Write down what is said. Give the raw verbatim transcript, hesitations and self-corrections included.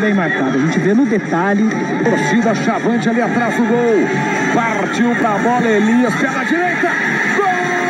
bem marcado. A gente vê no detalhe. Torcida chavante ali atrás do gol. Partiu pra bola, Elias, pela direita. Gol!